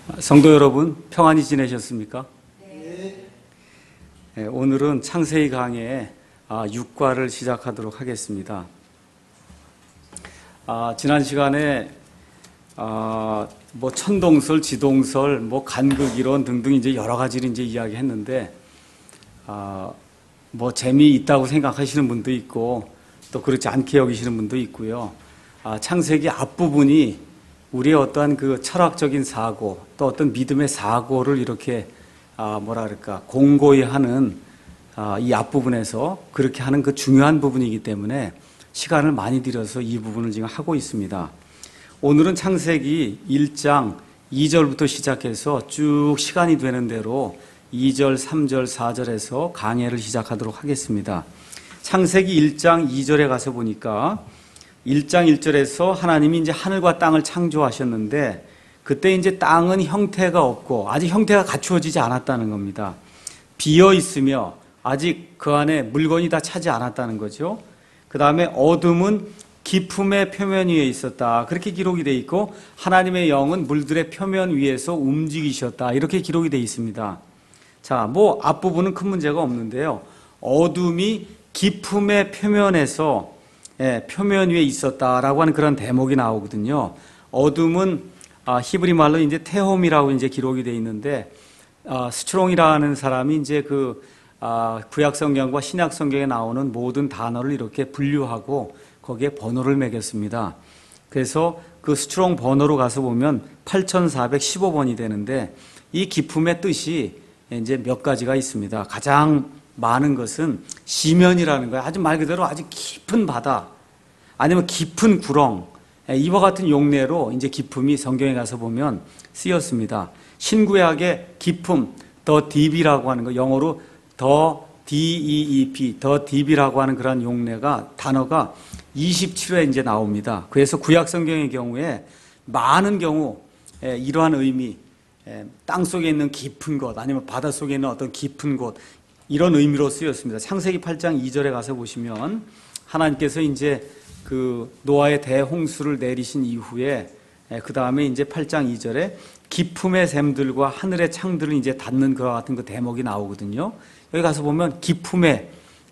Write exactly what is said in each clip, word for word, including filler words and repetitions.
성도 여러분, 평안히 지내셨습니까? 네. 네, 오늘은 창세기 강의 육 과를 시작하도록 하겠습니다. 아, 지난 시간에 아, 뭐 천동설, 지동설, 뭐 간극 이론 등등 이제 여러 가지를 이제 이야기했는데 아, 뭐 재미있다고 생각하시는 분도 있고 또 그렇지 않게 여기시는 분도 있고요. 아, 창세기 앞부분이 우리의 어떠한 그 철학적인 사고, 또 어떤 믿음의 사고를 이렇게, 아, 뭐라 그럴까, 공고히 하는, 아, 이 앞부분에서 그렇게 하는 그 중요한 부분이기 때문에 시간을 많이 들여서 이 부분을 지금 하고 있습니다. 오늘은 창세기 일 장 이 절부터 시작해서 쭉 시간이 되는 대로 이 절, 삼 절, 사 절에서 강해를 시작하도록 하겠습니다. 창세기 일 장 이 절에 가서 보니까 일 장 일 절에서 하나님이 이제 하늘과 땅을 창조하셨는데 그때 이제 땅은 형태가 없고 아직 형태가 갖추어지지 않았다는 겁니다. 비어 있으며 아직 그 안에 물건이 다 차지 않았다는 거죠. 그 다음에 어둠은 깊음의 표면 위에 있었다. 그렇게 기록이 되어 있고 하나님의 영은 물들의 표면 위에서 움직이셨다. 이렇게 기록이 되어 있습니다. 자, 뭐 앞부분은 큰 문제가 없는데요. 어둠이 깊음의 표면에서 예, 표면 위에 있었다라고 하는 그런 대목이 나오거든요. 어둠은 아, 히브리 말로 이제 테홈이라고 이제 기록이 되어 있는데 아, 스트롱이라는 사람이 이제 그 아, 구약 성경과 신약 성경에 나오는 모든 단어를 이렇게 분류하고 거기에 번호를 매겼습니다. 그래서 그 스트롱 번호로 가서 보면 팔천사백십오 번이 되는데 이 깊음의 뜻이 이제 몇 가지가 있습니다. 가장 많은 것은 시면이라는 거예요. 아주 말 그대로 아주 깊은 바다 아니면 깊은 구렁 이와 같은 용례로 이제 깊음이 성경에 가서 보면 쓰였습니다. 신구약의 깊음 더 딥이라고 하는 거 영어로 더 디이이피 더 딥이라고 하는 그런 용례가 단어가 이십칠 회 이제 나옵니다. 그래서 구약 성경의 경우에 많은 경우 이러한 의미 땅 속에 있는 깊은 곳 아니면 바다 속에 있는 어떤 깊은 곳 이런 의미로 쓰였습니다. 창세기 팔 장 이 절에 가서 보시면 하나님께서 이제 그 노아의 대홍수를 내리신 이후에 그 다음에 이제 팔 장 이 절에 깊음의 샘들과 하늘의 창들을 이제 닫는 그와 같은 그 대목이 나오거든요. 여기 가서 보면 깊음의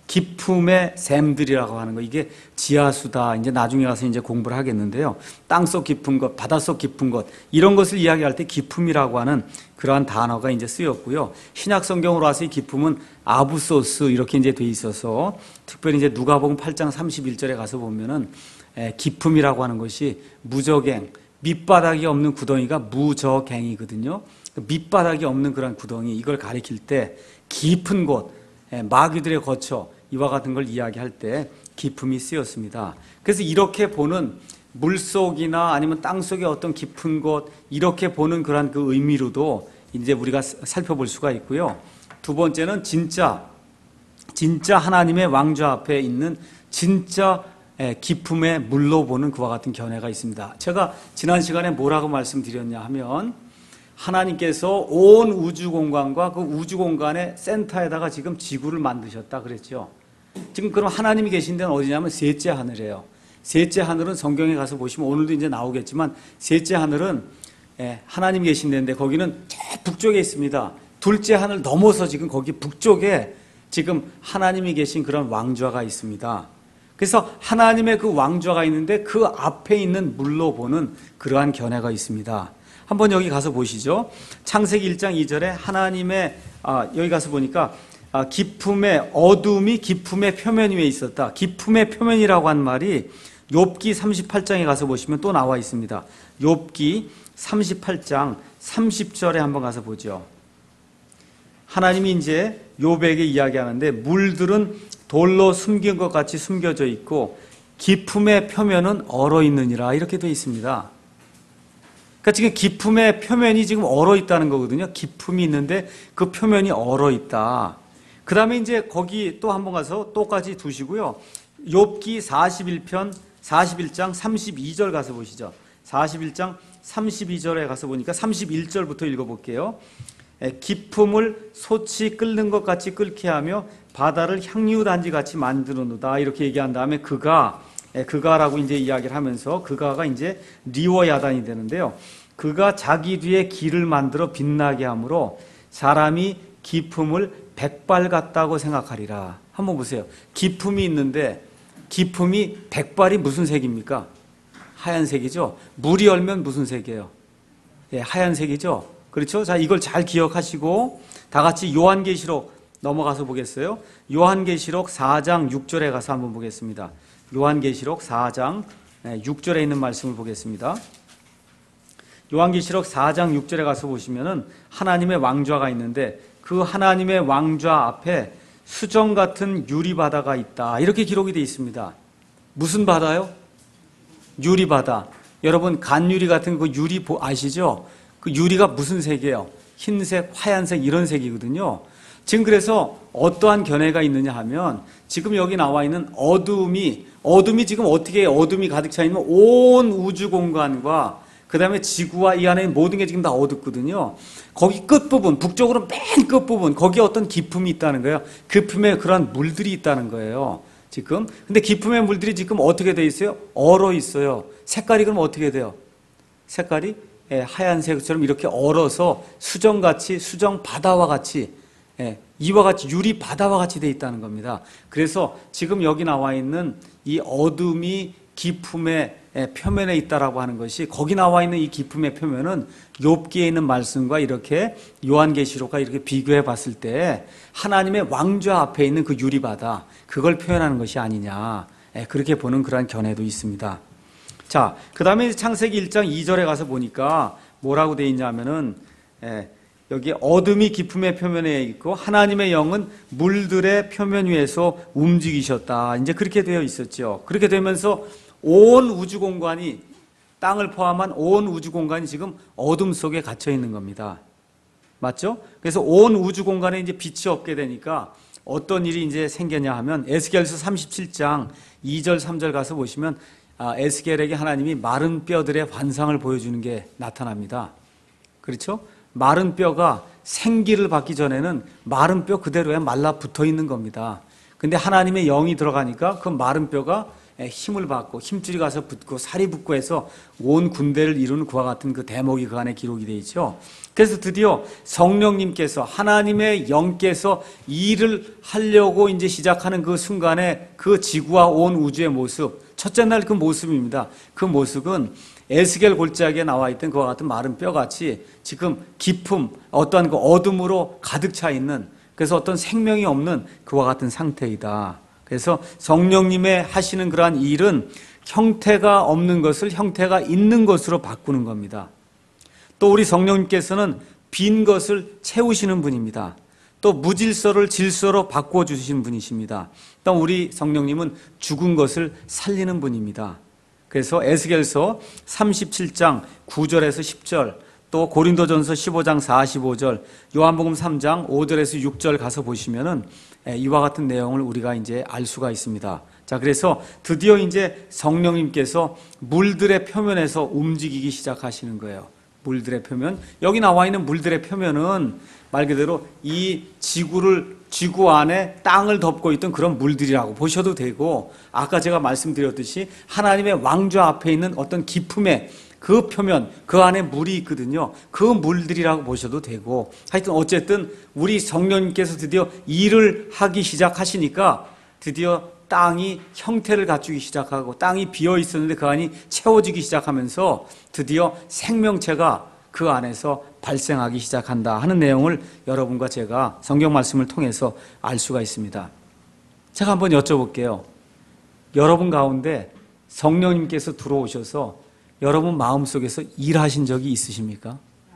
깊음의 샘들이라고 하는 거 이게 지하수다. 이제 나중에 가서 이제 공부를 하겠는데요. 땅속 깊은 것, 바닷속 깊은 것 이런 것을 이야기할 때 깊음이라고 하는 그러한 단어가 이제 쓰였고요. 신약 성경으로 와서 이 깊음은 아부소스 이렇게 이제 돼 있어서 특별히 이제 누가복음 팔 장 삼십일 절에 가서 보면은 에, 깊음이라고 하는 것이 무저갱 밑바닥이 없는 구덩이가 무저갱이거든요. 밑바닥이 없는 그런 구덩이 이걸 가리킬 때 깊은 곳 마귀들의 거처 이와 같은 걸 이야기할 때 깊음이 쓰였습니다. 그래서 이렇게 보는 물속이나 아니면 땅속의 어떤 깊은 곳 이렇게 보는 그런 그 의미로도 이제 우리가 살펴볼 수가 있고요. 두 번째는 진짜 진짜 하나님의 왕좌 앞에 있는 진짜 깊음의 물로 보는 그와 같은 견해가 있습니다. 제가 지난 시간에 뭐라고 말씀드렸냐 하면 하나님께서 온 우주공간과 그 우주공간의 센터에다가 지금 지구를 만드셨다 그랬죠. 지금 그럼 하나님이 계신 데는 어디냐면 셋째 하늘이에요. 셋째 하늘은 성경에 가서 보시면 오늘도 이제 나오겠지만 셋째 하늘은 하나님이 계신 데인데 거기는 저 북쪽에 있습니다. 둘째 하늘 넘어서 지금 거기 북쪽에 지금 하나님이 계신 그런 왕좌가 있습니다. 그래서 하나님의 그 왕좌가 있는데 그 앞에 있는 물로 보는 그러한 견해가 있습니다. 한번 여기 가서 보시죠. 창세기 일 장 이 절에 하나님의 아, 여기 가서 보니까 아, 깊음의 어둠이 깊음의 표면 위에 있었다. 깊음의 표면이라고 한 말이 욥기 삼십팔 장에 가서 보시면 또 나와 있습니다. 욥기 삼십팔 장 삼십 절에 한번 가서 보죠. 하나님이 이제 욥에게 이야기하는데 물들은 돌로 숨긴 것 같이 숨겨져 있고 깊음의 표면은 얼어 있느니라 이렇게 되어 있습니다. 그러니까 지금 깊음의 표면이 지금 얼어 있다는 거거든요. 깊음이 있는데 그 표면이 얼어 있다. 그 다음에 이제 거기 또 한번 가서 똑같이 두시고요. 욥기 사십일 편 사십일 장 삼십이 절 가서 보시죠. 사십일 장 삼십이 절에 가서 보니까 삼십일 절부터 읽어볼게요. 깊음을 솥이 끓는 것 같이 끓게 하며 바다를 향유단지 같이 만들어놓다 이렇게 얘기한 다음에 그가 그가라고 이제 이야기를 하면서 그가가 이제 리워야단이 되는데요. 그가 자기 뒤에 길을 만들어 빛나게 하므로 사람이 기품을 백발 같다고 생각하리라. 한번 보세요. 기품이 있는데 기품이 백발이 무슨 색입니까? 하얀색이죠. 물이 얼면 무슨 색이에요? 예, 하얀색이죠. 그렇죠? 자, 이걸 잘 기억하시고 다 같이 요한계시록 넘어가서 보겠어요. 요한계시록 사 장 육 절에 가서 한번 보겠습니다. 요한계시록 사 장 육 절에 있는 말씀을 보겠습니다. 요한계시록 사 장 육 절에 가서 보시면은 하나님의 왕좌가 있는데 그 하나님의 왕좌 앞에 수정 같은 유리 바다가 있다. 이렇게 기록이 되어 있습니다. 무슨 바다요? 유리 바다. 여러분 간유리 같은 그 유리 아시죠? 그 유리가 무슨 색이에요? 흰색, 하얀색 이런 색이거든요. 지금 그래서 어떠한 견해가 있느냐 하면 지금 여기 나와 있는 어둠이 어둠이 지금 어떻게 어둠이 가득 차 있는 온 우주 공간과 그 다음에 지구와 이 안에 모든 게 지금 다 어둡거든요. 거기 끝부분, 북쪽으로 맨 끝부분, 거기에 어떤 기품이 있다는 거예요. 기품에 그러한 물들이 있다는 거예요. 지금. 근데 기품의 물들이 지금 어떻게 돼 있어요? 얼어 있어요. 색깔이 그럼 어떻게 돼요? 색깔이 예, 하얀색처럼 이렇게 얼어서 수정같이, 수정 바다와 같이, 예, 이와 같이 유리 바다와 같이 돼 있다는 겁니다. 그래서 지금 여기 나와 있는 이 어둠이 기품의 표면에 있다라고 하는 것이 거기 나와 있는 이 기품의 표면은 욥기에 있는 말씀과 이렇게 요한계시록과 이렇게 비교해 봤을 때 하나님의 왕좌 앞에 있는 그 유리바다 그걸 표현하는 것이 아니냐 그렇게 보는 그러한 견해도 있습니다. 자, 그 다음에 창세기 일 장 이 절에 가서 보니까 뭐라고 되어 있냐면은 여기 어둠이 기품의 표면에 있고 하나님의 영은 물들의 표면 위에서 움직이셨다. 이제 그렇게 되어 있었죠. 그렇게 되면서 온 우주 공간이 땅을 포함한 온 우주 공간이 지금 어둠 속에 갇혀 있는 겁니다. 맞죠? 그래서 온 우주 공간에 이제 빛이 없게 되니까 어떤 일이 이제 생겼냐 하면 에스겔서 삼십칠 장 이 절 삼 절 가서 보시면 아, 에스겔에게 하나님이 마른 뼈들의 환상을 보여주는 게 나타납니다. 그렇죠? 마른 뼈가 생기를 받기 전에는 마른 뼈 그대로에 말라 붙어 있는 겁니다. 근데 하나님의 영이 들어가니까 그 마른 뼈가 힘을 받고 힘줄이 가서 붙고 살이 붙고 해서 온 군대를 이루는 그와 같은 그 대목이 그 안에 기록이 되어 있죠. 그래서 드디어 성령님께서 하나님의 영께서 일을 하려고 이제 시작하는 그 순간에 그 지구와 온 우주의 모습, 첫째 날 그 모습입니다. 그 모습은 에스겔 골짜기에 나와 있던 그와 같은 마른 뼈같이 지금 기품, 어떠한 그 어둠으로 가득 차 있는 그래서 어떤 생명이 없는 그와 같은 상태이다. 그래서 성령님의 하시는 그러한 일은 형태가 없는 것을 형태가 있는 것으로 바꾸는 겁니다. 또 우리 성령님께서는 빈 것을 채우시는 분입니다. 또 무질서를 질서로 바꾸어 주시는 분이십니다. 또 우리 성령님은 죽은 것을 살리는 분입니다. 그래서 에스겔서 삼십칠 장 구 절에서 십 절, 또 고린도전서 십오 장 사십오 절, 요한복음 삼 장 오 절에서 육 절 가서 보시면은 이와 같은 내용을 우리가 이제 알 수가 있습니다. 자, 그래서 드디어 이제 성령님께서 물들의 표면에서 움직이기 시작하시는 거예요. 물들의 표면. 여기 나와 있는 물들의 표면은 말 그대로 이 지구를, 지구 안에 땅을 덮고 있던 그런 물들이라고 보셔도 되고, 아까 제가 말씀드렸듯이 하나님의 왕좌 앞에 있는 어떤 기품의 그 표면, 그 안에 물이 있거든요. 그 물들이라고 보셔도 되고, 하여튼 어쨌든 우리 성령님께서 드디어 일을 하기 시작하시니까 드디어 땅이 형태를 갖추기 시작하고 땅이 비어 있었는데 그 안이 채워지기 시작하면서 드디어 생명체가 그 안에서 발생하기 시작한다 하는 내용을 여러분과 제가 성경 말씀을 통해서 알 수가 있습니다. 제가 한번 여쭤볼게요. 여러분 가운데 성령님께서 들어오셔서 여러분 마음속에서 일하신 적이 있으십니까?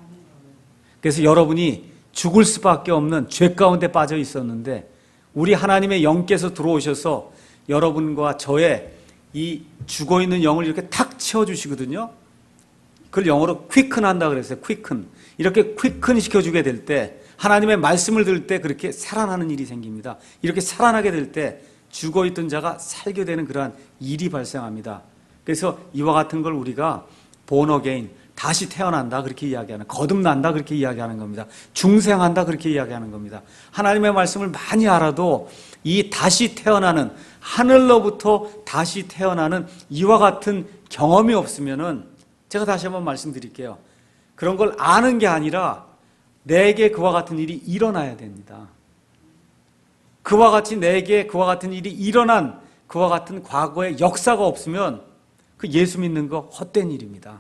그래서 여러분이 죽을 수밖에 없는 죄 가운데 빠져 있었는데 우리 하나님의 영께서 들어오셔서 여러분과 저의 이 죽어있는 영을 이렇게 탁 채워주시거든요. 그걸 영어로 quicken 한다 그랬어요. quicken. 이렇게 quicken 시켜주게 될 때 하나님의 말씀을 들을 때 그렇게 살아나는 일이 생깁니다. 이렇게 살아나게 될 때 죽어있던 자가 살게 되는 그러한 일이 발생합니다. 그래서 이와 같은 걸 우리가 born again, 다시 태어난다 그렇게 이야기하는, 거듭난다 그렇게 이야기하는 겁니다. 중생한다 그렇게 이야기하는 겁니다. 하나님의 말씀을 많이 알아도 이 다시 태어나는, 하늘로부터 다시 태어나는 이와 같은 경험이 없으면은 제가 다시 한번 말씀드릴게요. 그런 걸 아는 게 아니라 내게 그와 같은 일이 일어나야 됩니다. 그와 같이 내게 그와 같은 일이 일어난 그와 같은 과거의 역사가 없으면 그 예수 믿는 거 헛된 일입니다.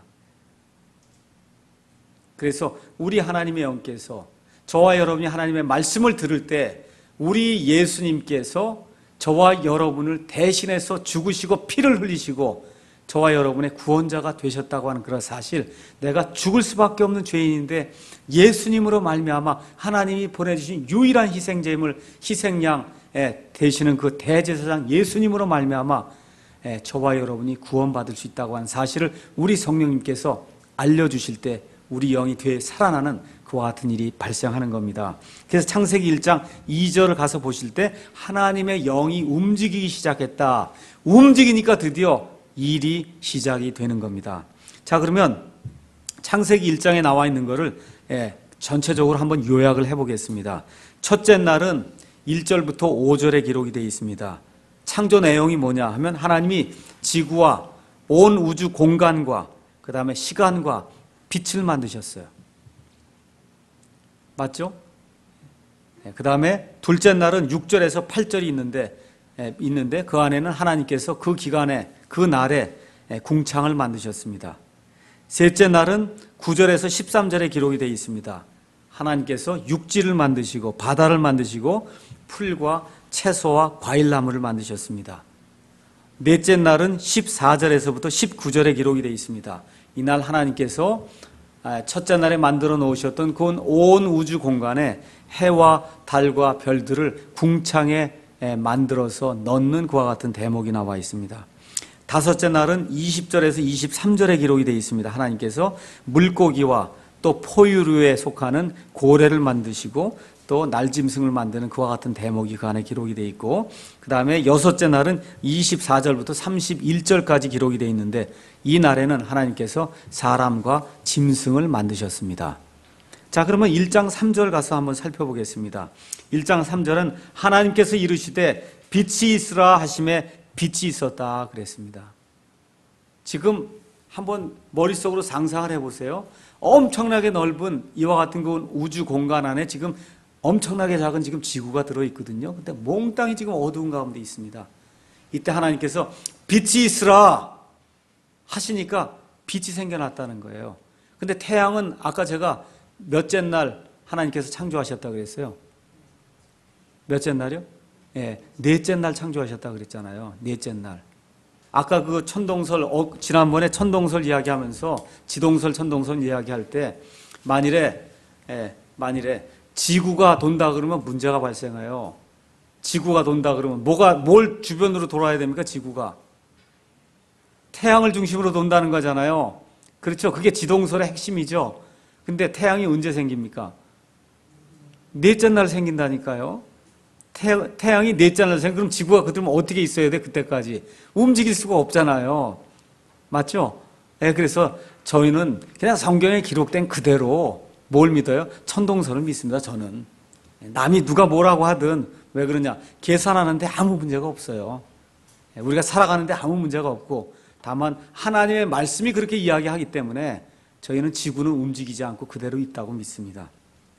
그래서 우리 하나님의 영께서 저와 여러분이 하나님의 말씀을 들을 때 우리 예수님께서 저와 여러분을 대신해서 죽으시고 피를 흘리시고 저와 여러분의 구원자가 되셨다고 하는 그런 사실, 내가 죽을 수밖에 없는 죄인인데 예수님으로 말미암아 하나님이 보내주신 유일한 희생제물, 희생양 되시는 그 대제사장 예수님으로 말미암아 저와 여러분이 구원받을 수 있다고 하는 사실을 우리 성령님께서 알려주실 때 우리 영이 되어 살아나는 그와 같은 일이 발생하는 겁니다. 그래서 창세기 일 장 이 절을 가서 보실 때 하나님의 영이 움직이기 시작했다. 움직이니까 드디어 일이 시작이 되는 겁니다. 자, 그러면 창세기 일 장에 나와 있는 거를 예, 전체적으로 한번 요약을 해보겠습니다. 첫째 날은 일 절부터 오 절에 기록이 되어 있습니다. 창조 내용이 뭐냐 하면 하나님이 지구와 온 우주 공간과 그 다음에 시간과 빛을 만드셨어요. 맞죠? 예, 그 다음에 둘째 날은 육 절에서 팔 절이 있는데 예, 있는데 그 안에는 하나님께서 그 기간에 그 날에 궁창을 만드셨습니다. 셋째 날은 구 절에서 십삼 절에 기록이 되어 있습니다. 하나님께서 육지를 만드시고 바다를 만드시고 풀과 채소와 과일나무를 만드셨습니다. 넷째 날은 십사 절에서부터 십구 절에 기록이 되어 있습니다. 이날 하나님께서 첫째 날에 만들어 놓으셨던 그 온 우주 공간에 해와 달과 별들을 궁창에 만들어서 넣는 그와 같은 대목이 나와 있습니다. 다섯째 날은 이십 절에서 이십삼 절에 기록이 되어 있습니다. 하나님께서 물고기와 또 포유류에 속하는 고래를 만드시고 또 날짐승을 만드는 그와 같은 대목이 그 안에 기록이 되어 있고, 그 다음에 여섯째 날은 이십사 절부터 삼십일 절까지 기록이 되어 있는데 이 날에는 하나님께서 사람과 짐승을 만드셨습니다. 자, 그러면 일 장 삼 절 가서 한번 살펴보겠습니다. 일 장 삼 절은 하나님께서 이르시되 빛이 있으라 하심에 빛이 있었다 그랬습니다. 지금 한번 머릿속으로 상상을 해보세요. 엄청나게 넓은 이와 같은 그 우주 공간 안에 지금 엄청나게 작은 지금 지구가 들어있거든요. 근데 몽땅이 지금 어두운 가운데 있습니다. 이때 하나님께서 빛이 있으라 하시니까 빛이 생겨났다는 거예요. 근데 태양은 아까 제가 몇째 날 하나님께서 창조하셨다고 그랬어요? 몇째 날이요? 예, 넷째 날 창조하셨다고 그랬잖아요. 넷째 날. 아까 그 천동설, 어, 지난번에 천동설 이야기하면서 지동설, 천동설 이야기할 때 만일에, 예, 만일에 지구가 돈다 그러면 문제가 발생해요. 지구가 돈다 그러면 뭐가, 뭘 주변으로 돌아야 됩니까? 지구가. 태양을 중심으로 돈다는 거잖아요. 그렇죠. 그게 지동설의 핵심이죠. 근데 태양이 언제 생깁니까? 넷째 날 생긴다니까요. 태, 태양이 넷째 날 생기면 그럼 지구가 그러면 어떻게 있어야 돼? 그때까지. 움직일 수가 없잖아요. 맞죠? 네, 그래서 저희는 그냥 성경에 기록된 그대로 뭘 믿어요? 천동설을 믿습니다, 저는. 남이 누가 뭐라고 하든 왜 그러냐? 계산하는데 아무 문제가 없어요. 우리가 살아가는데 아무 문제가 없고 다만 하나님의 말씀이 그렇게 이야기하기 때문에 저희는 지구는 움직이지 않고 그대로 있다고 믿습니다.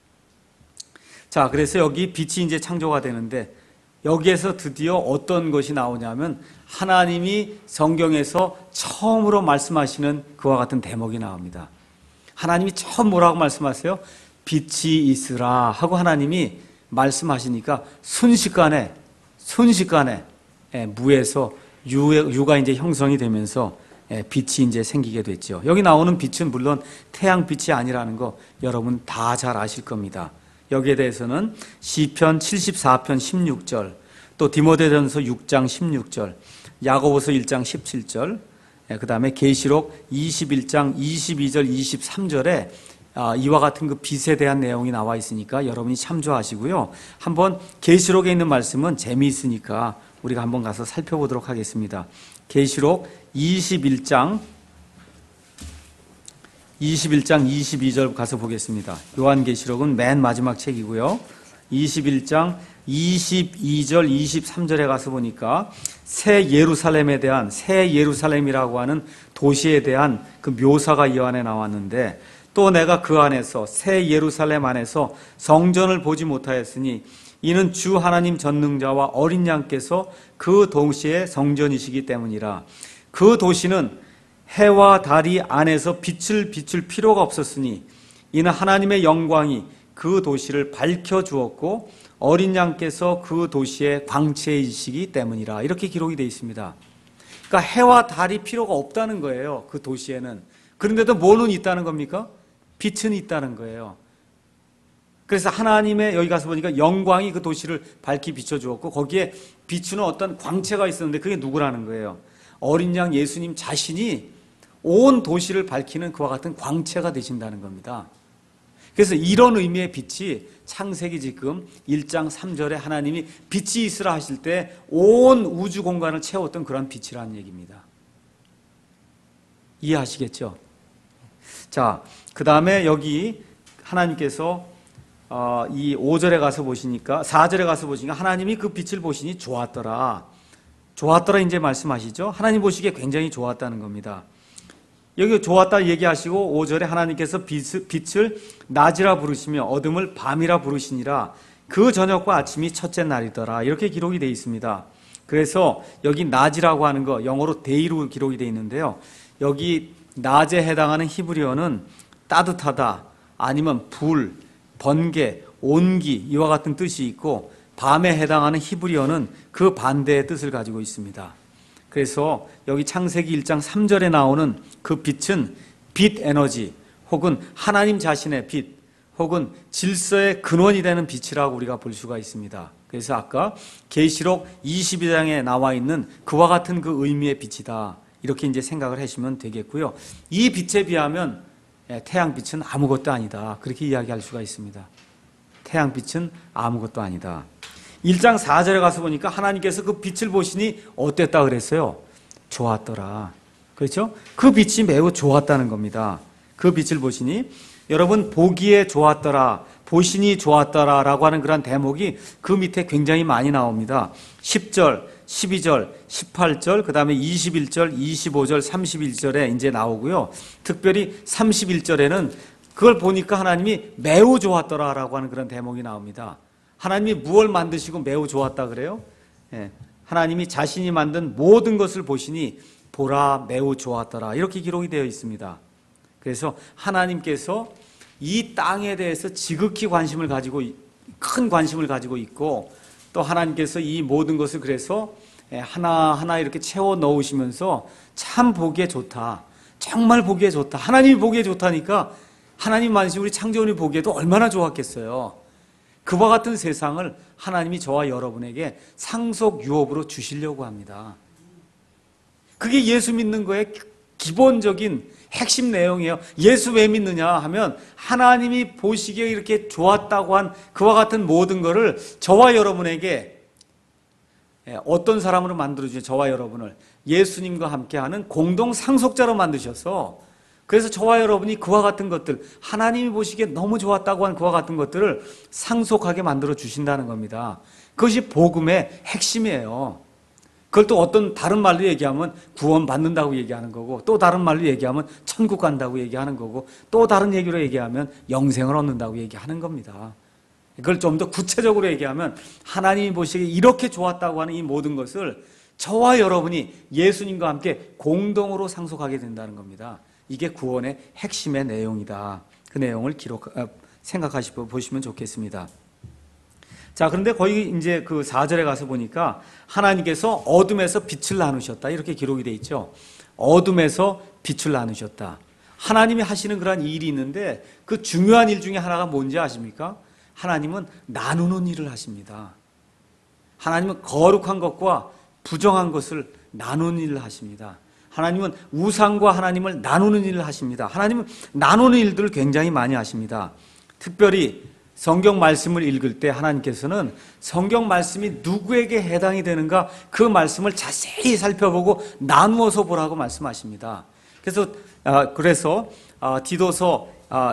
자, 그래서 여기 빛이 이제 창조가 되는데 여기에서 드디어 어떤 것이 나오냐면 하나님이 성경에서 처음으로 말씀하시는 그와 같은 대목이 나옵니다. 하나님이 처음 뭐라고 말씀하세요? 빛이 있으라 하고 하나님이 말씀하시니까 순식간에 순식간에 무에서 유가 이제 형성이 되면서 빛이 이제 생기게 됐죠. 여기 나오는 빛은 물론 태양빛이 아니라는 거 여러분 다 잘 아실 겁니다. 여기에 대해서는 시편 칠십사 편 십육 절, 또 디모데전서 육 장 십육 절, 야고보서 일 장 십칠 절, 그 다음에 계시록 이십일 장 이십이 절 이십삼 절에 이와 같은 그 빛에 대한 내용이 나와 있으니까 여러분이 참조하시고요. 한번 계시록에 있는 말씀은 재미있으니까 우리가 한번 가서 살펴보도록 하겠습니다. 계시록 이십일 장 이십일 장 이십이 절 가서 보겠습니다. 요한계시록은 맨 마지막 책이고요. 이십일 장 이십이 절 이십삼 절에 가서 보니까 새 예루살렘에 대한, 새 예루살렘이라고 하는 도시에 대한 그 묘사가 이 안에 나왔는데 또 내가 그 안에서 새 예루살렘 안에서 성전을 보지 못하였으니 이는 주 하나님 전능자와 어린 양께서 그 도시의 성전이시기 때문이라. 그 도시는 해와 달이 안에서 빛을 비출 필요가 없었으니 이는 하나님의 영광이 그 도시를 밝혀 주었고 어린 양께서 그 도시의 광채이시기 때문이라. 이렇게 기록이 되어 있습니다. 그러니까 해와 달이 필요가 없다는 거예요. 그 도시에는. 그런데도 뭐는 있다는 겁니까? 빛은 있다는 거예요. 그래서 하나님의, 여기 가서 보니까 영광이 그 도시를 밝히 비춰주었고 거기에 비추는 어떤 광채가 있었는데 그게 누구라는 거예요? 어린 양 예수님 자신이 온 도시를 밝히는 그와 같은 광채가 되신다는 겁니다. 그래서 이런 의미의 빛이 창세기 지금 일 장 삼 절에 하나님이 빛이 있으라 하실 때 온 우주 공간을 채웠던 그런 빛이라는 얘기입니다. 이해하시겠죠? 자, 그 다음에 여기 하나님께서 어, 이 오 절에 가서 보시니까, 사 절에 가서 보시니까 하나님이 그 빛을 보시니 좋았더라. 좋았더라 이제 말씀하시죠. 하나님 보시기에 굉장히 좋았다는 겁니다. 여기 좋았다 얘기하시고 오 절에 하나님께서 빛을, 빛을 낮이라 부르시며 어둠을 밤이라 부르시니라. 그 저녁과 아침이 첫째 날이더라. 이렇게 기록이 되어 있습니다. 그래서 여기 낮이라고 하는 거 영어로 day로 기록이 되어 있는데요. 여기 낮에 해당하는 히브리어는 따뜻하다, 아니면 불, 번개, 온기 이와 같은 뜻이 있고 밤에 해당하는 히브리어는 그 반대의 뜻을 가지고 있습니다. 그래서 여기 창세기 일 장 삼 절에 나오는 그 빛은 빛 에너지 혹은 하나님 자신의 빛 혹은 질서의 근원이 되는 빛이라고 우리가 볼 수가 있습니다. 그래서 아까 계시록 이십이 장에 나와 있는 그와 같은 그 의미의 빛이다. 이렇게 이제 생각을 하시면 되겠고요. 이 빛에 비하면 태양빛은 아무것도 아니다. 그렇게 이야기할 수가 있습니다. 태양빛은 아무것도 아니다. 일 장 사 절에 가서 보니까 하나님께서 그 빛을 보시니 어땠다 그랬어요? 좋았더라. 그렇죠? 그 빛이 매우 좋았다는 겁니다. 그 빛을 보시니 여러분 보기에 좋았더라, 보시니 좋았더라 라고 하는 그런 대목이 그 밑에 굉장히 많이 나옵니다. 십 절, 십이 절, 십팔 절, 그 다음에 이십일 절, 이십오 절, 삼십일 절에 이제 나오고요. 특별히 삼십일 절에는 그걸 보니까 하나님이 매우 좋았더라 라고 하는 그런 대목이 나옵니다. 하나님이 무엇을 만드시고 매우 좋았다 그래요? 예, 하나님이 자신이 만든 모든 것을 보시니 보라 매우 좋았더라. 이렇게 기록이 되어 있습니다. 그래서 하나님께서 이 땅에 대해서 지극히 관심을 가지고, 큰 관심을 가지고 있고 또 하나님께서 이 모든 것을 그래서 하나하나 이렇게 채워 넣으시면서 참 보기에 좋다. 정말 보기에 좋다. 하나님이 보기에 좋다니까 하나님 만드신 우리 창조원이 보기에도 얼마나 좋았겠어요. 그와 같은 세상을 하나님이 저와 여러분에게 상속 유업으로 주시려고 합니다. 그게 예수 믿는 거의 기본적인 핵심 내용이에요. 예수 왜 믿느냐 하면 하나님이 보시기에 이렇게 좋았다고 한 그와 같은 모든 것을 저와 여러분에게 어떤 사람으로 만들어주죠? 저와 여러분을 예수님과 함께하는 공동 상속자로 만드셔서 그래서 저와 여러분이 그와 같은 것들 하나님이 보시기에 너무 좋았다고 한 그와 같은 것들을 상속하게 만들어 주신다는 겁니다. 그것이 복음의 핵심이에요. 그걸 또 어떤 다른 말로 얘기하면 구원받는다고 얘기하는 거고 또 다른 말로 얘기하면 천국 간다고 얘기하는 거고 또 다른 얘기로 얘기하면 영생을 얻는다고 얘기하는 겁니다. 그걸 좀 더 구체적으로 얘기하면 하나님이 보시기에 이렇게 좋았다고 하는 이 모든 것을 저와 여러분이 예수님과 함께 공동으로 상속하게 된다는 겁니다. 이게 구원의 핵심의 내용이다. 그 내용을 기록, 생각하시고 보시면 좋겠습니다. 자, 그런데 거기 이제 그 사 절에 가서 보니까 하나님께서 어둠에서 빛을 나누셨다. 이렇게 기록이 되어 있죠. 어둠에서 빛을 나누셨다. 하나님이 하시는 그런 일이 있는데 그 중요한 일 중에 하나가 뭔지 아십니까? 하나님은 나누는 일을 하십니다. 하나님은 거룩한 것과 부정한 것을 나누는 일을 하십니다. 하나님은 우상과 하나님을 나누는 일을 하십니다. 하나님은 나누는 일들을 굉장히 많이 하십니다. 특별히 성경 말씀을 읽을 때 하나님께서는 성경 말씀이 누구에게 해당이 되는가 그 말씀을 자세히 살펴보고 나누어서 보라고 말씀하십니다. 그래서 그래서 디도서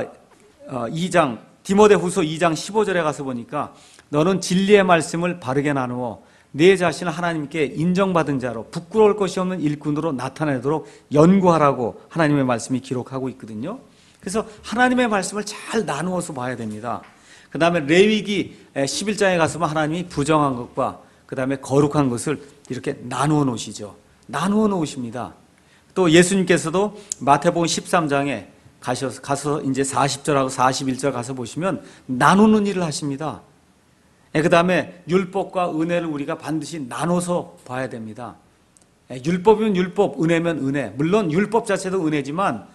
이 장 디모데후서 이 장 십오 절에 가서 보니까 너는 진리의 말씀을 바르게 나누어 내 자신을 하나님께 인정받은 자로 부끄러울 것이 없는 일꾼으로 나타내도록 연구하라고 하나님의 말씀이 기록하고 있거든요. 그래서 하나님의 말씀을 잘 나누어서 봐야 됩니다. 그 다음에 레위기 십일 장에 가서면 하나님이 부정한 것과 그 다음에 거룩한 것을 이렇게 나누어 놓으시죠. 나누어 놓으십니다. 또 예수님께서도 마태복음 십삼 장에 가셔서, 가서 이제 사십 절하고 사십일 절 가서 보시면 나누는 일을 하십니다. 그 다음에 율법과 은혜를 우리가 반드시 나눠서 봐야 됩니다. 율법이면 율법, 은혜면 은혜. 물론 율법 자체도 은혜지만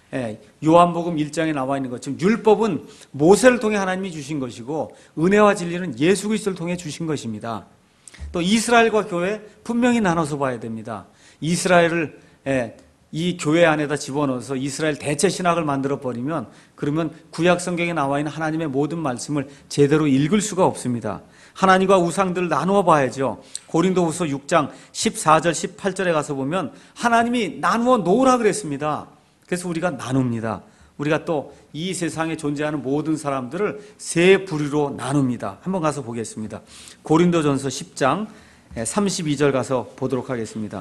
요한복음 일 장에 나와 있는 것처럼 율법은 모세를 통해 하나님이 주신 것이고 은혜와 진리는 예수 그리스도를 통해 주신 것입니다. 또 이스라엘과 교회 분명히 나눠서 봐야 됩니다. 이스라엘을 이 교회 안에다 집어넣어서 이스라엘 대체 신학을 만들어 버리면 그러면 구약 성경에 나와 있는 하나님의 모든 말씀을 제대로 읽을 수가 없습니다. 하나님과 우상들을 나누어 봐야죠. 고린도후서 육 장 십사 절 십팔 절에 가서 보면 하나님이 나누어 놓으라 그랬습니다. 그래서 우리가 나눕니다. 우리가 또 이 세상에 존재하는 모든 사람들을 세 부류로 나눕니다. 한번 가서 보겠습니다. 고린도전서 십 장 삼십이 절 가서 보도록 하겠습니다.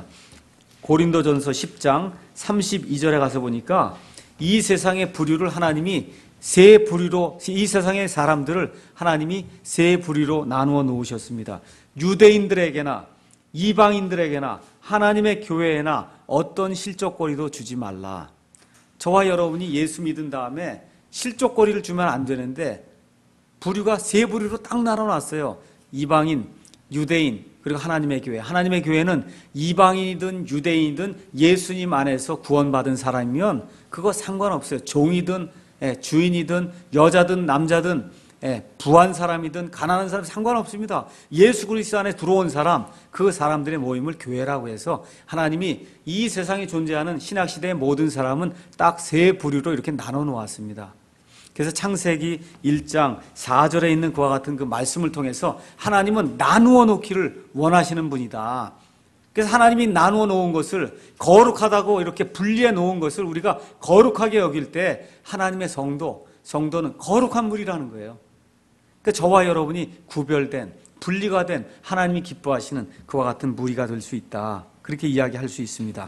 고린도전서 십 장 삼십이 절에 가서 보니까 이 세상의 부류를 하나님이 세 부류로, 이 세상의 사람들을 하나님이 세 부류로 나누어 놓으셨습니다. 유대인들에게나 이방인들에게나 하나님의 교회에나 어떤 실족거리도 주지 말라. 저와 여러분이 예수 믿은 다음에 실족거리를 주면 안 되는데 부류가 세 부류로 딱 나눠놨어요. 이방인, 유대인, 그리고 하나님의 교회. 하나님의 교회는 이방인이든 유대인이든 예수님 안에서 구원받은 사람이면 그거 상관없어요. 종이든 주인이든 여자든 남자든 부한 사람이든 가난한 사람 상관없습니다. 예수 그리스도 안에 들어온 사람, 그 사람들의 모임을 교회라고 해서 하나님이 이 세상에 존재하는 신약시대의 모든 사람은 딱 세 부류로 이렇게 나눠 놓았습니다. 그래서 창세기 일 장 사 절에 있는 그와 같은 그 말씀을 통해서 하나님은 나누어 놓기를 원하시는 분이다. 그래서 하나님이 나누어 놓은 것을 거룩하다고 이렇게 분리해 놓은 것을 우리가 거룩하게 여길 때 하나님의 성도, 성도는 거룩한 물이라는 거예요. 그러니까 저와 여러분이 구별된, 분리가 된 하나님이 기뻐하시는 그와 같은 무리가 될 수 있다. 그렇게 이야기할 수 있습니다.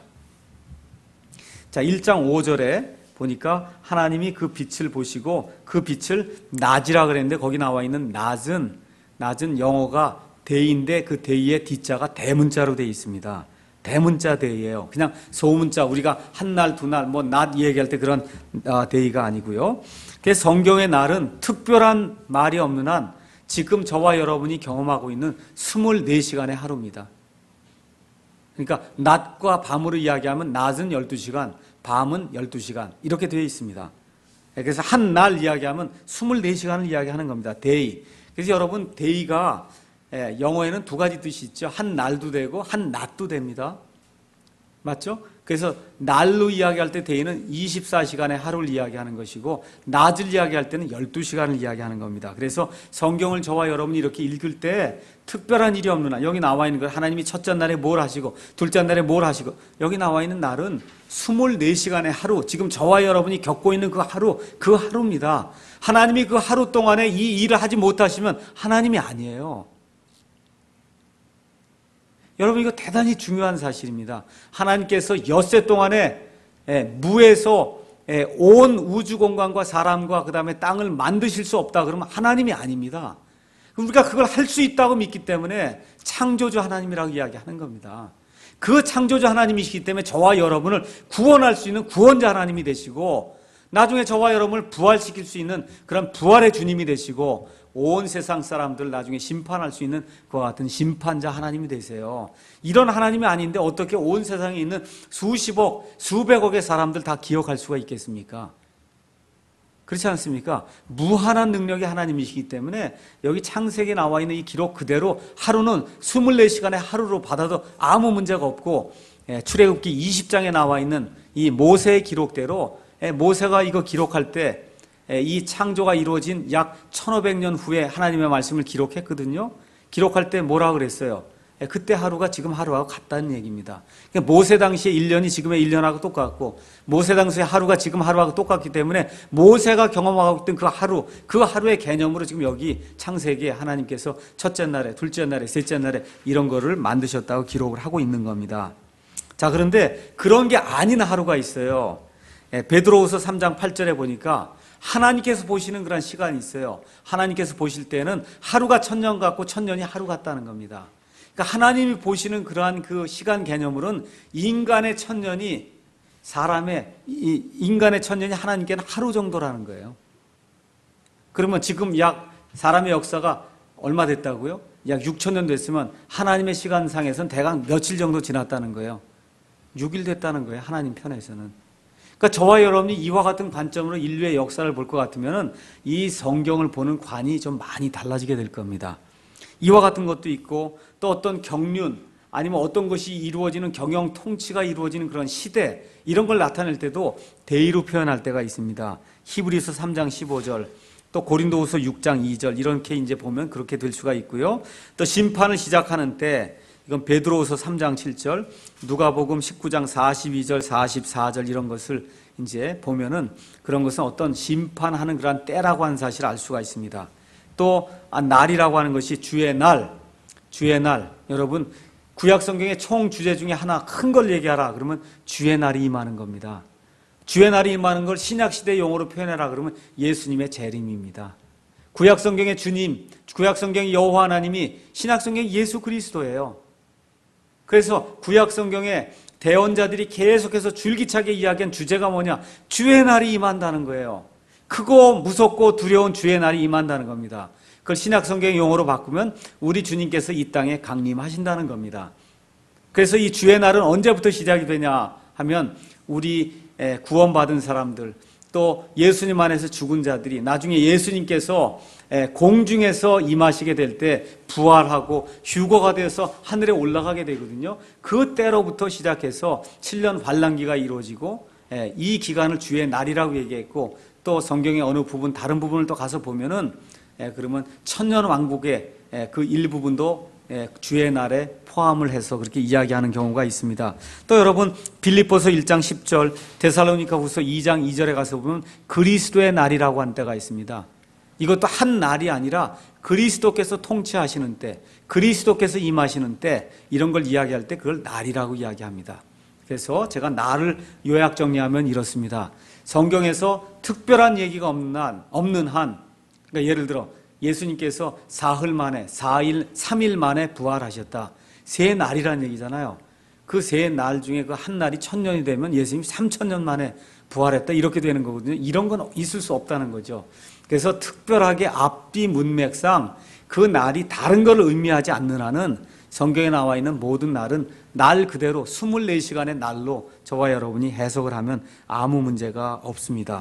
자, 일 장 오 절에 보니까 하나님이 그 빛을 보시고 그 빛을 낮이라 그랬는데 거기 나와 있는 낮은, 낮은 영어가 대인데 그 대의의 D자가 대문자로 되어 있습니다. 대문자 대의예요. 그냥 소문자, 우리가 한 날, 두 날, 뭐 낮 얘기할 때 그런 대의가 아니고요. 그래서 성경의 날은 특별한 말이 없는 한 지금 저와 여러분이 경험하고 있는 이십사 시간의 하루입니다. 그러니까 낮과 밤으로 이야기하면 낮은 열두 시간, 밤은 열두 시간 이렇게 되어 있습니다. 그래서 한 날 이야기하면 이십사 시간을 이야기하는 겁니다. 데이. 그래서 여러분 데이가 영어에는 두 가지 뜻이 있죠. 한 날도 되고 한 낮도 됩니다. 맞죠? 그래서 날로 이야기할 때 데이는 이십사 시간의 하루를 이야기하는 것이고 낮을 이야기할 때는 열두 시간을 이야기하는 겁니다. 그래서 성경을 저와 여러분이 이렇게 읽을 때 특별한 일이 없는 날, 여기 나와 있는 걸 하나님이 첫째 날에 뭘 하시고 둘째 날에 뭘 하시고 여기 나와 있는 날은 이십사 시간의 하루, 지금 저와 여러분이 겪고 있는 그 하루, 그 하루입니다. 하나님이 그 하루 동안에 이 일을 하지 못하시면 하나님이 아니에요. 여러분 이거 대단히 중요한 사실입니다. 하나님께서 엿새 동안에 무에서 온 우주 공간과 사람과 그 다음에 땅을 만드실 수 없다 그러면 하나님이 아닙니다. 우리가 그걸 할 수 있다고 믿기 때문에 창조주 하나님이라고 이야기하는 겁니다. 그 창조주 하나님이시기 때문에 저와 여러분을 구원할 수 있는 구원자 하나님이 되시고 나중에 저와 여러분을 부활시킬 수 있는 그런 부활의 주님이 되시고 온 세상 사람들 나중에 심판할 수 있는 그와 같은 심판자 하나님이 되세요. 이런 하나님이 아닌데 어떻게 온 세상에 있는 수십억, 수백억의 사람들 다 기억할 수가 있겠습니까? 그렇지 않습니까? 무한한 능력의 하나님이시기 때문에 여기 창세기에 나와 있는 이 기록 그대로 하루는 이십사 시간의 하루로 받아도 아무 문제가 없고 출애굽기 이십 장에 나와 있는 이 모세의 기록대로 모세가 이거 기록할 때 이 창조가 이루어진 약 천오백 년 후에 하나님의 말씀을 기록했거든요. 기록할 때 뭐라 그랬어요? 그때 하루가 지금 하루하고 같다는 얘기입니다. 그러니까 모세 당시의 일 년이 지금의 일 년하고 똑같고 모세 당시의 하루가 지금 하루하고 똑같기 때문에 모세가 경험하고 있던 그 하루, 그 하루의 개념으로 지금 여기 창세기에 하나님께서 첫째 날에, 둘째 날에, 셋째 날에 이런 거를 만드셨다고 기록을 하고 있는 겁니다. 자, 그런데 그런 게 아닌 하루가 있어요. 베드로후서 삼 장 팔 절에 보니까 하나님께서 보시는 그런 시간이 있어요. 하나님께서 보실 때는 하루가 천년 같고 천년이 하루 같다는 겁니다. 그러니까 하나님이 보시는 그러한 그 시간 개념으로는 인간의 천년이 사람의 이 인간의 천년이 하나님께는 하루 정도라는 거예요. 그러면 지금 약 사람의 역사가 얼마 됐다고요? 약 육천 년 됐으면 하나님의 시간상에서는 대강 며칠 정도 지났다는 거예요. 육 일 됐다는 거예요. 하나님 편에서는. 그러니까 저와 여러분이 이와 같은 관점으로 인류의 역사를 볼 것 같으면 이 성경을 보는 관이 좀 많이 달라지게 될 겁니다. 이와 같은 것도 있고 또 어떤 경륜 아니면 어떤 것이 이루어지는 경영 통치가 이루어지는 그런 시대 이런 걸 나타낼 때도 대의로 표현할 때가 있습니다. 히브리서 삼 장 십오 절 또 고린도후서 육 장 이 절 이렇게 이제 보면 그렇게 될 수가 있고요. 또 심판을 시작하는 때 이건 베드로후서 삼 장 칠 절, 누가복음 십구 장 사십이 절, 사십사 절 이런 것을 이제 보면은 그런 것은 어떤 심판하는 그런 때라고 하는 사실을 알 수가 있습니다. 또 날이라고 하는 것이 주의 날, 주의 날. 여러분 구약 성경의 총 주제 중에 하나 큰 걸 얘기하라 그러면 주의 날이 임하는 겁니다. 주의 날이 임하는 걸 신약 시대 용어로 표현해라 그러면 예수님의 재림입니다. 구약 성경의 주님, 구약 성경의 여호와 하나님이 신약 성경의 예수 그리스도예요. 그래서 구약 성경의 대언자들이 계속해서 줄기차게 이야기한 주제가 뭐냐? 주의 날이 임한다는 거예요. 크고 무섭고 두려운 주의 날이 임한다는 겁니다. 그걸 신약 성경의 용어로 바꾸면 우리 주님께서 이 땅에 강림하신다는 겁니다. 그래서 이 주의 날은 언제부터 시작이 되냐 하면 우리 구원받은 사람들 또 예수님 안에서 죽은 자들이 나중에 예수님께서 공중에서 임하시게 될 때 부활하고 휴거가 되어서 하늘에 올라가게 되거든요. 그 때로부터 시작해서 칠 년 환란기가 이루어지고 이 기간을 주의 날이라고 얘기했고 또 성경의 어느 부분 다른 부분을 또 가서 보면은 그러면 천년 왕국의 그 일부분도 주의 날에 포함을 해서 그렇게 이야기하는 경우가 있습니다. 또 여러분 빌립보서 일 장 십 절 데살로니가후서 이 장 이 절에 가서 보면 그리스도의 날이라고 하는 때가 있습니다. 이것도 한 날이 아니라 그리스도께서 통치하시는 때, 그리스도께서 임하시는 때 이런 걸 이야기할 때 그걸 날이라고 이야기합니다. 그래서 제가 날을 요약 정리하면 이렇습니다. 성경에서 특별한 얘기가 없는 한, 없는 한 그러니까 예를 들어 예수님께서 사흘 만에, 사일, 삼일 만에 부활하셨다. 세 날이라는 얘기잖아요. 그 세 날 중에 그 한 날이 천년이 되면 예수님이 삼천 년 만에 부활했다. 이렇게 되는 거거든요. 이런 건 있을 수 없다는 거죠. 그래서 특별하게 앞뒤 문맥상 그 날이 다른 걸 의미하지 않는 한은 성경에 나와 있는 모든 날은 날 그대로 이십사 시간의 날로 저와 여러분이 해석을 하면 아무 문제가 없습니다.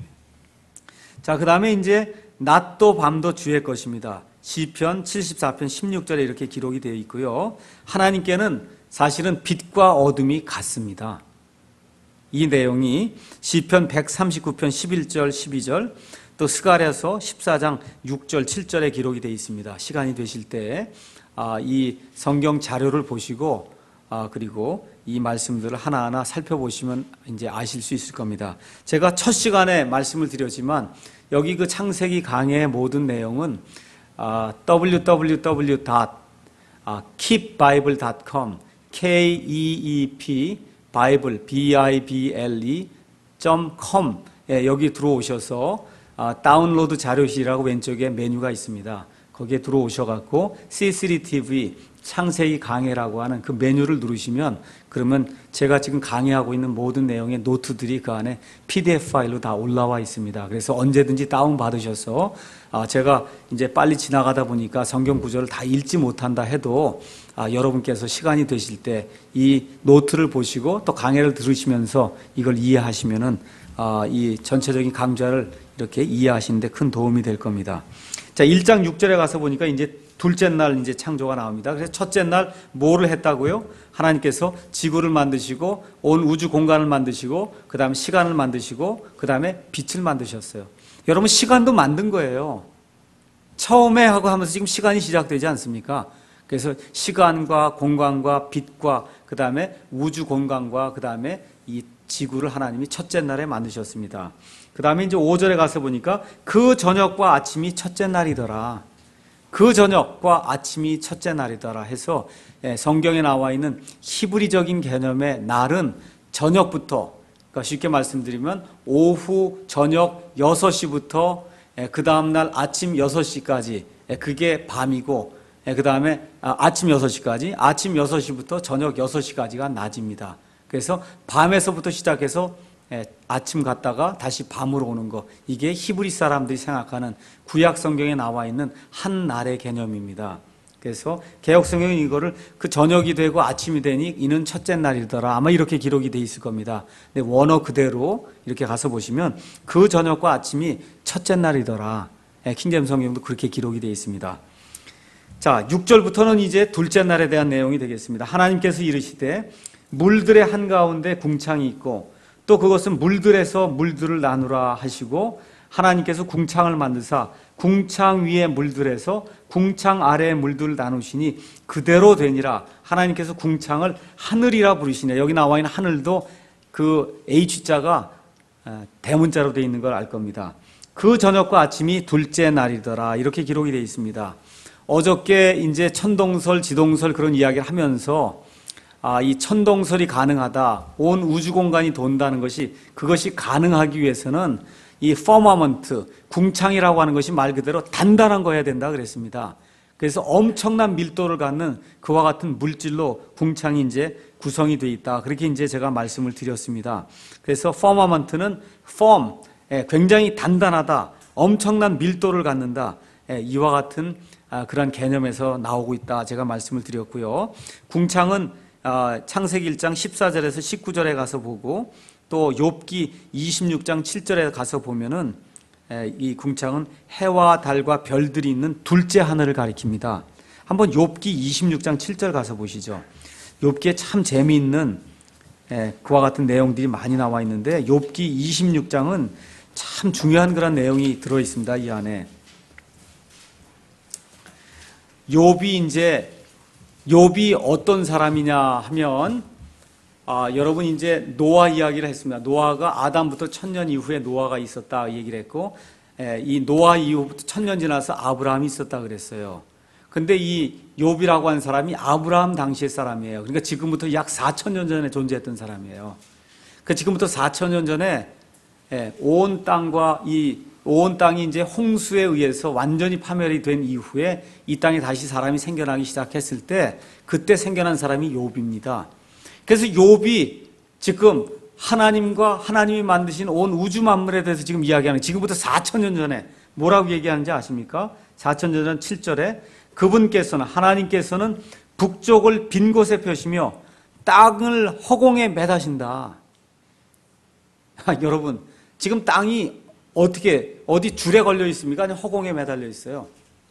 자, 그 다음에 이제 낮도 밤도 주의 것입니다. 시편 칠십사 편 십육 절에 이렇게 기록이 되어 있고요. 하나님께는 사실은 빛과 어둠이 같습니다. 이 내용이 시편 백삼십구 편 십일 절 십이 절 또 스가랴서 십사 장 육 절 칠 절에 기록이 되어 있습니다. 시간이 되실 때 이 성경 자료를 보시고 그리고 이 말씀들을 하나하나 살펴보시면 이제 아실 수 있을 겁니다. 제가 첫 시간에 말씀을 드렸지만 여기 그 창세기 강해의 모든 내용은 더블유 더블유 더블유 닷 keep bible 닷 com K E E P 바이블 B I B L E .com 여기 들어오셔서 다운로드 자료실이라고 왼쪽에 메뉴가 있습니다. 거기에 들어오셔갖고 씨 쓰리 티비 창세기 강해라고 하는 그 메뉴를 누르시면 그러면 제가 지금 강의하고 있는 모든 내용의 노트들이 그 안에 피디에프 파일로 다 올라와 있습니다. 그래서 언제든지 다운 받으셔서 제가 이제 빨리 지나가다 보니까 성경 구절을 다 읽지 못한다 해도 여러분께서 시간이 되실 때 이 노트를 보시고 또 강의를 들으시면서 이걸 이해하시면은 이 전체적인 강좌를 이렇게 이해하시는데 큰 도움이 될 겁니다. 자, 일 장 육 절에 가서 보니까 이제 둘째 날 이제 창조가 나옵니다. 그래서 첫째 날 뭐를 했다고요? 하나님께서 지구를 만드시고 온 우주 공간을 만드시고 그 다음에 시간을 만드시고 그 다음에 빛을 만드셨어요. 여러분 시간도 만든 거예요. 처음에 하고 하면서 지금 시간이 시작되지 않습니까? 그래서 시간과 공간과 빛과 그 다음에 우주 공간과 그 다음에 이 지구를 하나님이 첫째 날에 만드셨습니다. 그 다음에 이제 오 절에 가서 보니까 그 저녁과 아침이 첫째 날이더라. 그 저녁과 아침이 첫째 날이더라 해서 성경에 나와 있는 히브리적인 개념의 날은 저녁부터 그러니까 쉽게 말씀드리면 오후 저녁 여섯 시부터 그 다음날 아침 여섯 시까지 그게 밤이고, 그 다음에 아침 여섯 시까지, 아침 여섯 시부터 저녁 여섯 시까지가 낮입니다. 그래서 밤에서부터 시작해서 아침 갔다가 다시 밤으로 오는 거, 이게 히브리 사람들이 생각하는 구약 성경에 나와 있는 한 날의 개념입니다. 그래서 개역 성경은 이거를 그 저녁이 되고 아침이 되니 이는 첫째 날이더라, 아마 이렇게 기록이 돼 있을 겁니다. 근데 원어 그대로 이렇게 가서 보시면 그 저녁과 아침이 첫째 날이더라. 킹제임스 성경도 그렇게 기록이 돼 있습니다. 자, 육 절부터는 이제 둘째 날에 대한 내용이 되겠습니다. 하나님께서 이르시되 물들의 한가운데 궁창이 있고 또 그것은 물들에서 물들을 나누라 하시고, 하나님께서 궁창을 만드사 궁창 위에 물들에서 궁창 아래에 물들을 나누시니 그대로 되니라. 하나님께서 궁창을 하늘이라 부르시네. 여기 나와 있는 하늘도 그 H자가 대문자로 되어 있는 걸 알 겁니다. 그 저녁과 아침이 둘째 날이더라, 이렇게 기록이 되어 있습니다. 어저께 이제 천동설, 지동설 그런 이야기를 하면서 아, 이 천동설이 가능하다, 온 우주 공간이 돈다는 것이, 그것이 가능하기 위해서는 이 퍼머먼트, 궁창이라고 하는 것이 말 그대로 단단한 거여야 된다 그랬습니다. 그래서 엄청난 밀도를 갖는 그와 같은 물질로 궁창이 이제 구성이 되어 있다, 그렇게 이제 제가 말씀을 드렸습니다. 그래서 퍼머먼트는 펌, 굉장히 단단하다, 엄청난 밀도를 갖는다, 이와 같은 그런 개념에서 나오고 있다, 제가 말씀을 드렸고요. 궁창은 창세기 일 장 십사 절에서 십구 절에 가서 보고, 또 욥기 이십육 장 칠 절에 가서 보면은 이 궁창은 해와 달과 별들이 있는 둘째 하늘을 가리킵니다. 한번 욥기 이십육 장 칠 절 가서 보시죠. 욥기에 참 재미있는 그와 같은 내용들이 많이 나와 있는데, 욥기 이십육 장은 참 중요한 그런 내용이 들어 있습니다. 이 안에 욥이 이제 욥이 어떤 사람이냐 하면, 아, 여러분 이제 노아 이야기를 했습니다. 노아가 아담부터 천년 이후에 노아가 있었다 얘기를 했고, 에, 이 노아 이후부터 천년 지나서 아브라함이 있었다 그랬어요. 근데 이 욥이라고 하는 사람이 아브라함 당시의 사람이에요. 그러니까 지금부터 약 사천 년 전에 존재했던 사람이에요. 그 지금부터 사천 년 전에 에, 온 땅과 이 온 땅이 이제 홍수에 의해서 완전히 파멸이 된 이후에 이 땅에 다시 사람이 생겨나기 시작했을 때, 그때 생겨난 사람이 욥입니다. 그래서 욥이 지금 하나님과 하나님이 만드신 온 우주 만물에 대해서 지금 이야기하는, 지금부터 사천 년 전에 뭐라고 얘기하는지 아십니까? 사천 년 전 칠 절에 그분께서는, 하나님께서는 북쪽을 빈 곳에 펴시며 땅을 허공에 매다신다. 여러분, 지금 땅이 어떻게, 어디 줄에 걸려 있습니까? 아니면 허공에 매달려 있어요?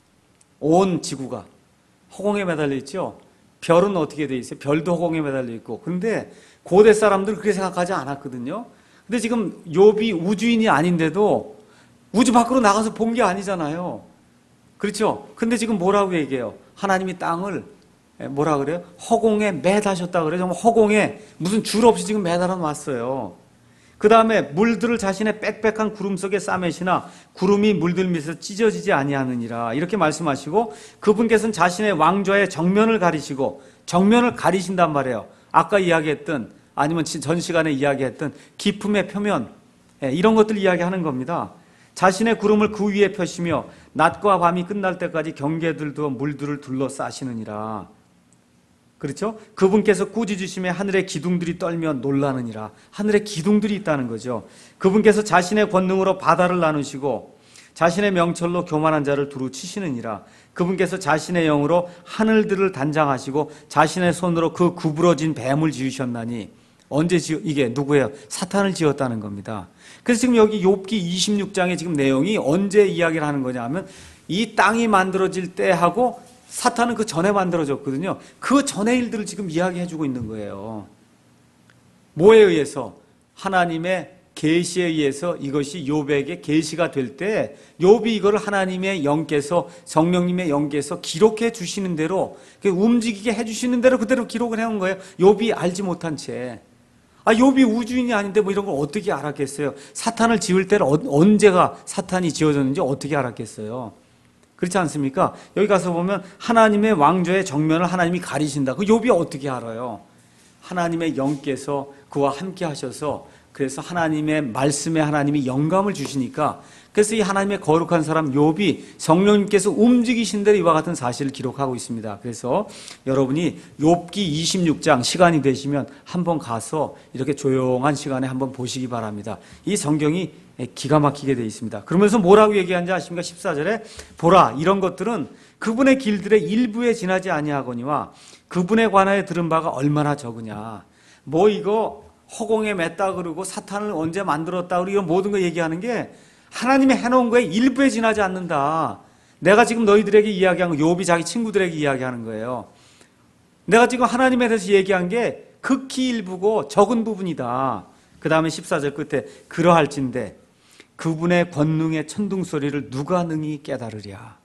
온 지구가 허공에 매달려 있죠? 별은 어떻게 돼 있어요? 별도 허공에 매달려 있고. 근데 고대 사람들은 그렇게 생각하지 않았거든요. 근데 지금 욥이 우주인이 아닌데도 우주 밖으로 나가서 본 게 아니잖아요. 그렇죠? 근데 지금 뭐라고 얘기해요? 하나님이 땅을 뭐라 그래요? 허공에 매다셨다 그래요. 정말 허공에 무슨 줄 없이 지금 매달아 놨어요. 그 다음에 물들을 자신의 빽빽한 구름 속에 싸매시나 구름이 물들 밑에서 찢어지지 아니하느니라, 이렇게 말씀하시고, 그분께서는 자신의 왕좌의 정면을 가리시고, 정면을 가리신단 말이에요. 아까 이야기했던, 아니면 전 시간에 이야기했던 기품의 표면, 이런 것들 이야기하는 겁니다. 자신의 구름을 그 위에 펴시며 낮과 밤이 끝날 때까지 경계들도 물들을 둘러싸시느니라. 그렇죠? 그분께서 꾸짖으심에 하늘의 기둥들이 떨며 놀라느니라. 하늘의 기둥들이 있다는 거죠. 그분께서 자신의 권능으로 바다를 나누시고 자신의 명철로 교만한 자를 두루 치시느니라. 그분께서 자신의 영으로 하늘들을 단장하시고 자신의 손으로 그 구부러진 뱀을 지으셨나니. 언제 지어? 이게 누구예요? 사탄을 지었다는 겁니다. 그래서 지금 여기 욥기 이십육 장의 지금 내용이 언제 이야기를 하는 거냐 하면, 이 땅이 만들어질 때 하고 사탄은 그 전에 만들어졌거든요. 그 전의 일들을 지금 이야기해주고 있는 거예요. 뭐에 의해서? 하나님의 계시에 의해서 이것이 욥에게 계시가 될 때, 욥이 이거를 하나님의 영께서, 성령님의 영께서 기록해 주시는 대로, 움직이게 해주시는 대로 그대로 기록을 해온 거예요. 욥이 알지 못한 채. 아, 욥이 우주인이 아닌데 뭐 이런 걸 어떻게 알았겠어요? 사탄을 지을 때를 언제가 사탄이 지어졌는지 어떻게 알았겠어요? 그렇지 않습니까? 여기 가서 보면 하나님의 왕좌의 정면을 하나님이 가리신다. 그 욥이 어떻게 알아요? 하나님의 영께서 그와 함께 하셔서 그래서 하나님의 말씀에 하나님이 영감을 주시니까, 그래서 이 하나님의 거룩한 사람 욥이 성령님께서 움직이신 대로 이와 같은 사실을 기록하고 있습니다. 그래서 여러분이 욥기 이십육 장 시간이 되시면 한번 가서 이렇게 조용한 시간에 한번 보시기 바랍니다. 이 성경이 기가 막히게 되어 있습니다. 그러면서 뭐라고 얘기하는지 아십니까? 십사 절에 보라, 이런 것들은 그분의 길들의 일부에 지나지 아니하거니와 그분에 관하여 들은 바가 얼마나 적으냐. 뭐 이거 허공에 맸다 그러고 사탄을 언제 만들었다 그러고 이런 모든 거 얘기하는 게 하나님이 해놓은 거에 일부에 지나지 않는다. 내가 지금 너희들에게 이야기한 거 욥이 자기 친구들에게 이야기하는 거예요. 내가 지금 하나님에 대해서 얘기한 게 극히 일부고 적은 부분이다. 그 다음에 십사 절 끝에 그러할진대 그분의 권능의 천둥소리를 누가 능히 깨달으랴.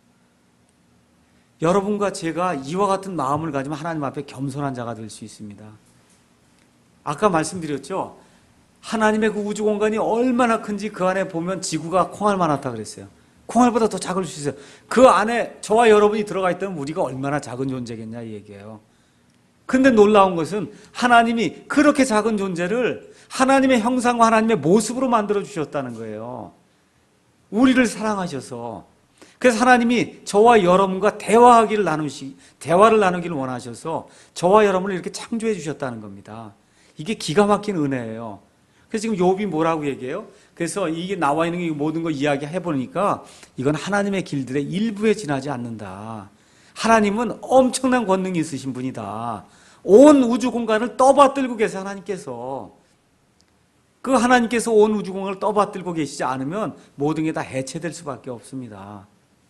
여러분과 제가 이와 같은 마음을 가지면 하나님 앞에 겸손한 자가 될 수 있습니다. 아까 말씀드렸죠. 하나님의 그 우주 공간이 얼마나 큰지 그 안에 보면 지구가 콩알만 하다 그랬어요. 콩알보다 더 작을 수 있어요. 그 안에 저와 여러분이 들어가 있다면 우리가 얼마나 작은 존재겠냐 이 얘기예요. 근데 놀라운 것은 하나님이 그렇게 작은 존재를 하나님의 형상과 하나님의 모습으로 만들어 주셨다는 거예요. 우리를 사랑하셔서. 그래서 하나님이 저와 여러분과 대화하기를 나누시, 대화를 나누기를 원하셔서 저와 여러분을 이렇게 창조해 주셨다는 겁니다. 이게 기가 막힌 은혜예요. 그래서 지금 욥이 뭐라고 얘기해요? 그래서 이게 나와 있는 게 모든 거 이야기해 보니까 이건 하나님의 길들의 일부에 지나지 않는다. 하나님은 엄청난 권능이 있으신 분이다. 온 우주 공간을 떠받들고 계세요. 하나님께서. 그 하나님께서 온 우주 공간을 떠받들고 계시지 않으면 모든 게 다 해체될 수밖에 없습니다.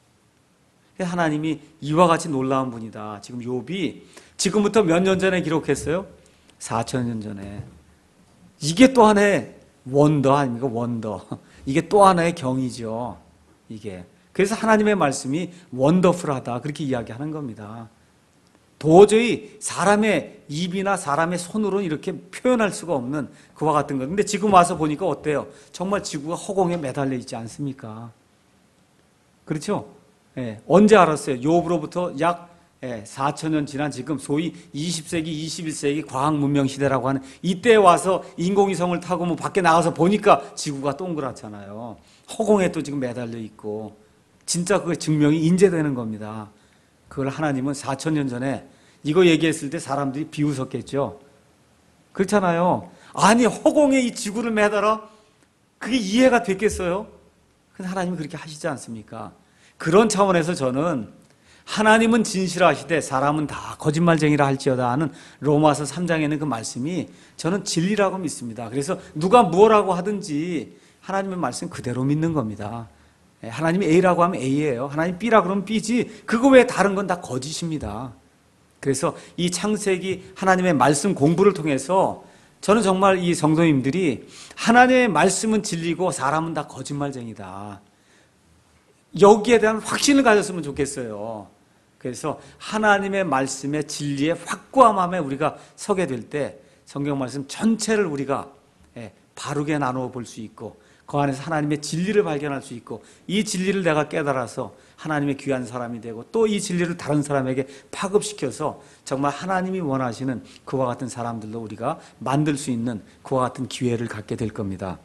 하나님이 이와 같이 놀라운 분이다. 지금 욥이 지금부터 몇 년 전에 기록했어요? 사천 년 전에. 이게 또 하나의 원더 아닙니까? 원더. 이게 또 하나의 경이죠. 이게. 그래서 하나님의 말씀이 원더풀하다. 그렇게 이야기하는 겁니다. 도저히 사람의 입이나 사람의 손으로는 이렇게 표현할 수가 없는 그와 같은 것. 근데 지금 와서 보니까 어때요? 정말 지구가 허공에 매달려 있지 않습니까? 그렇죠? 예, 언제 알았어요? 욥으로부터 약 예, 사천 년 지난 지금 소위 이십 세기, 이십일 세기 과학문명 시대라고 하는 이때 와서 인공위성을 타고 뭐 밖에 나가서 보니까 지구가 동그랗잖아요. 허공에 또 지금 매달려 있고 진짜 그게 증명이 인제되는 겁니다. 그걸 하나님은 사천 년 전에 이거 얘기했을 때 사람들이 비웃었겠죠. 그렇잖아요. 아니 허공에 이 지구를 매달아? 그게 이해가 됐겠어요? 근데 하나님은 그렇게 하시지 않습니까? 그런 차원에서 저는 하나님은 진실하시되 사람은 다 거짓말쟁이라 할지어다 하는 로마서 삼 장에 있는 그 말씀이 저는 진리라고 믿습니다. 그래서 누가 뭐라고 하든지 하나님의 말씀 그대로 믿는 겁니다. 하나님이 A라고 하면 A예요. 하나님 B라고 그러면 B지 그거 외에 다른 건 다 거짓입니다. 그래서 이 창세기 하나님의 말씀 공부를 통해서 저는 정말 이 성도님들이 하나님의 말씀은 진리고 사람은 다 거짓말쟁이다. 여기에 대한 확신을 가졌으면 좋겠어요. 그래서 하나님의 말씀의 진리의 확고함에 우리가 서게 될 때 성경 말씀 전체를 우리가 바르게 나누어 볼 수 있고 그 안에서 하나님의 진리를 발견할 수 있고 이 진리를 내가 깨달아서 하나님의 귀한 사람이 되고 또 이 진리를 다른 사람에게 파급시켜서 정말 하나님이 원하시는 그와 같은 사람들로 우리가 만들 수 있는 그와 같은 기회를 갖게 될 겁니다.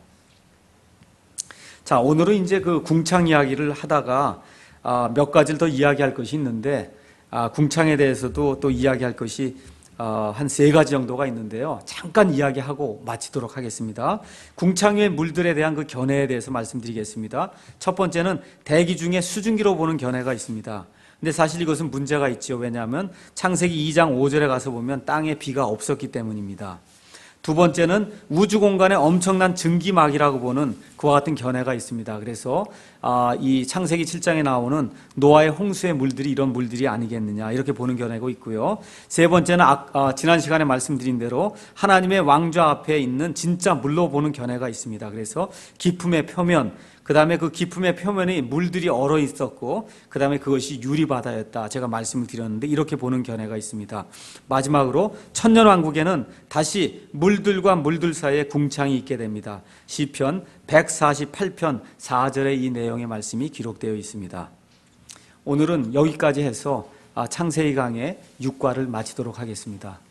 자, 오늘은 이제 그 궁창 이야기를 하다가 아, 몇 가지를 더 이야기할 것이 있는데 아, 궁창에 대해서도 또 이야기할 것이 어, 한 세 가지 정도가 있는데요. 잠깐 이야기하고 마치도록 하겠습니다. 궁창의 물들에 대한 그 견해에 대해서 말씀드리겠습니다. 첫 번째는 대기 중에 수증기로 보는 견해가 있습니다. 근데 사실 이것은 문제가 있죠. 왜냐하면 창세기 이 장 오 절에 가서 보면 땅에 비가 없었기 때문입니다. 두 번째는 우주 공간에 엄청난 증기막이라고 보는 그와 같은 견해가 있습니다. 그래서 이 창세기 칠 장에 나오는 노아의 홍수의 물들이 이런 물들이 아니겠느냐 이렇게 보는 견해가 있고요. 세 번째는 지난 시간에 말씀드린 대로 하나님의 왕좌 앞에 있는 진짜 물로 보는 견해가 있습니다. 그래서 기품의 표면, 그 다음에 그 기품의 표면에 물들이 얼어 있었고 그 다음에 그것이 유리바다였다. 제가 말씀을 드렸는데 이렇게 보는 견해가 있습니다. 마지막으로 천년왕국에는 다시 물들과 물들 사이에 궁창이 있게 됩니다. 시편 백사십팔 편 사 절에 이 내용의 말씀이 기록되어 있습니다. 오늘은 여기까지 해서 창세기 강의 육 과를 마치도록 하겠습니다.